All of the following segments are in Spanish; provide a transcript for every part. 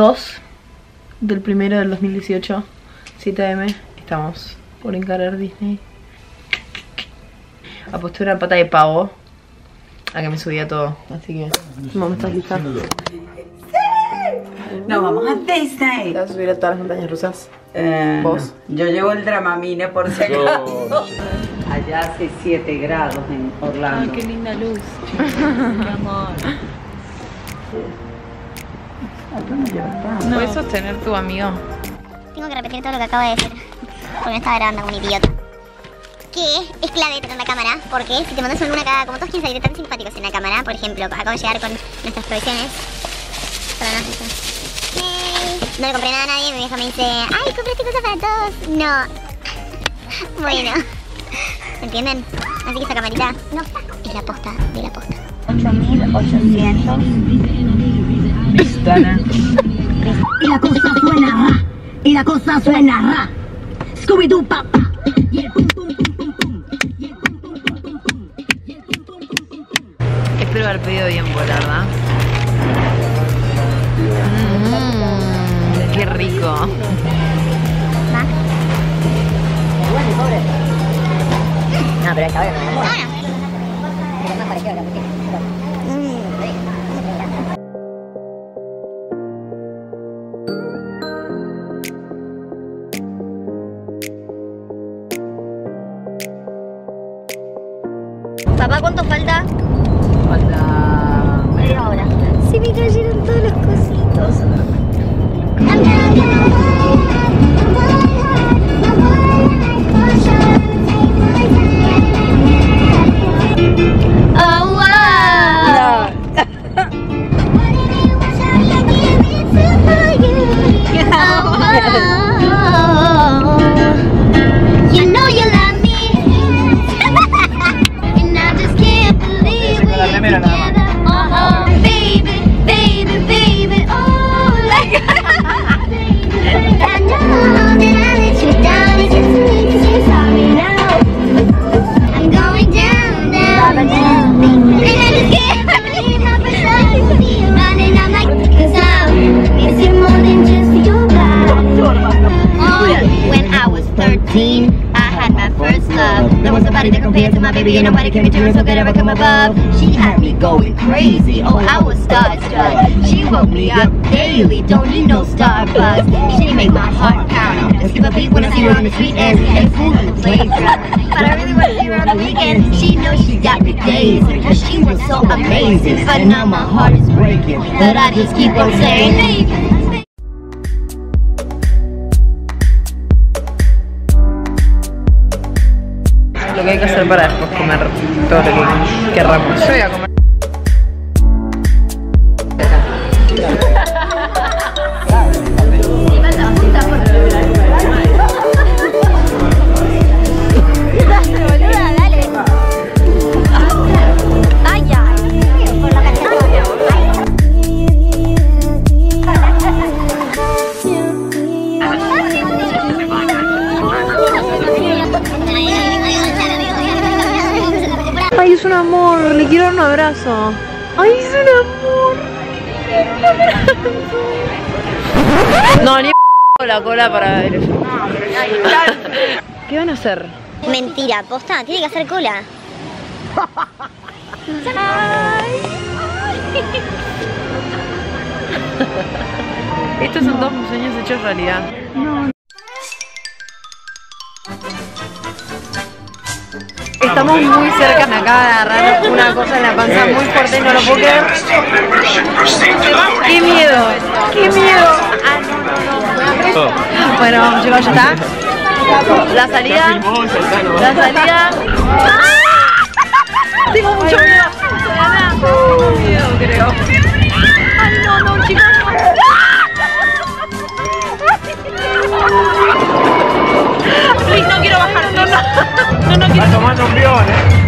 2 del primero del 2018, 7 AM. Estamos por encarar Disney. Aposté una pata de pavo a que me subía todo, así que... Mamá, ¿estás lista? Nos vamos a Disney. ¿Te vas a subir a todas las montañas rusas? ¿Vos? No. Yo llevo el Dramamine por si acaso. Allá hace 7 grados en Orlando. Ay, qué linda luz. Qué amor. ¿Puedes sostener tu amigo? Tengo que repetir todo lo que acabo de decir, porque me estaba grabando como un idiota. Que es clave tener una cámara, porque si te mandas alguna cagada, como todos quieren salir tan simpáticos en la cámara, por ejemplo, acabo de llegar con nuestras provisiones. No le compré nada a nadie, mi vieja me dice, ay, compraste cosas para todos. No. Bueno. ¿Entienden? Así que esta camarita no es la posta de la posta. 8.800. Y la cosa suena ra, y la cosa suena ra. Scooby-Doo papá. Y el pum pum pum pum pum. Y el pum pum pum pum pum. Y el pum pum pum pum pum. Espero haber pedido bien, ¿verdad? Qué rico. ¿Más? No, pero esta hora no. Bueno. Es más parecido a la música. Papá, ¿cuánto falta? Falta Media hora. Se me cayeron todos los cositos. Oh, wow. You know you love me. And I just can't believe we're together. Oh, baby, baby, baby. Oh, like I know that I let you down. It's just me to say sorry now. I'm going down, down, down. And I just can't believe my personality. And I'm like, 'cause I'm missing more than just your body. Oh, when I was 13, I had my first love. There was nobody that compared to my baby, and nobody can return so could ever come above. She had me going crazy, oh I was starstruck. She woke me up daily, don't need no Starbucks. She made my heart pound. I skip a beat when I see her on the street and fool in the playground. But I really want to see her on the weekend. She knows she got me dazed, cause she was so amazing. But now my heart is breaking, but I just keep on saying, baby. lo que hay que hacer para después comer todo lo que querramos. Yo voy a comer. Ay, es un amor, le quiero dar un abrazo. Ay, es un amor. No, ni la cola para ver eso. ¿Qué van a hacer? Mentira, posta, tiene que hacer cola. Estos son todos mis sueños hechos realidad. Estamos muy cerca, me acaba de agarrar una cosa en la panza muy fuerte y no lo puedo creer. ¡Qué miedo! ¡Qué miedo! Ah, no. Bueno, vamos, chicos, ya está. La salida. La salida. Tengo mucho miedo. Tengo miedo, creo. Ay, no, chicos. Please, no quiero bajar, no quiero. Está tomando un bión,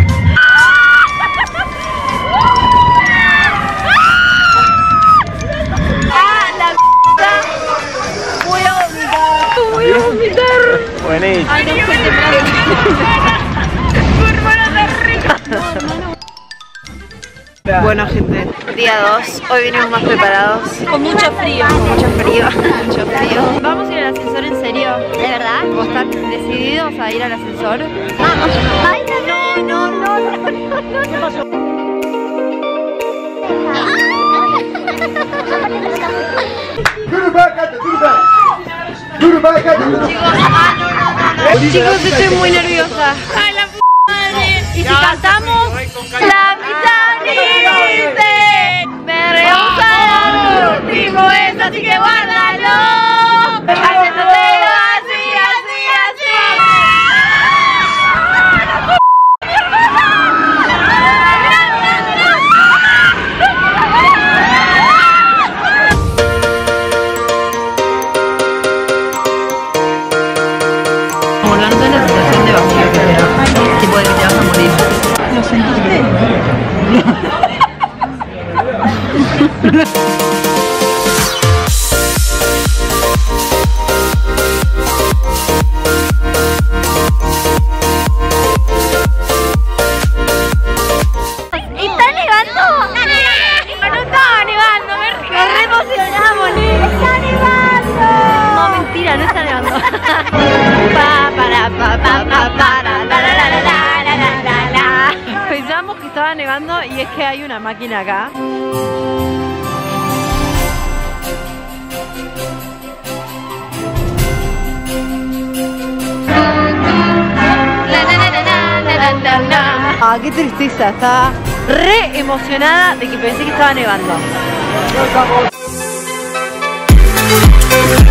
Voy a vomitar. Buenísimo. Ay, no estoy temblando. Tu hermana está rica. Bueno, gente, Día 2, hoy venimos más preparados. Con mucho frío. Mucho frío, mucho frío. ¿Vamos a ir al ascensor en serio? ¿De verdad? ¿Vos estás decididos a ir al ascensor? Vamos. Ay, no. ¿Qué pasó? Chicos, estoy muy nerviosa. Ay, la p madre. Y si cantamos, la mitad dice, me rehúsa el último es, así que guárdalo. Haciéndotelo así, así, así. Volando en la situación de vacío que te da, tipo de que te vas a morir. ¿Lo sentiste? ¿Está nevando? No estaba nevando, me reposicionamos. ¡Está nevando! No, mentira, no está nevando. Pensamos que estaba nevando y es que hay una máquina acá. Ah, qué tristeza, estaba re emocionada de que pensé que estaba nevando.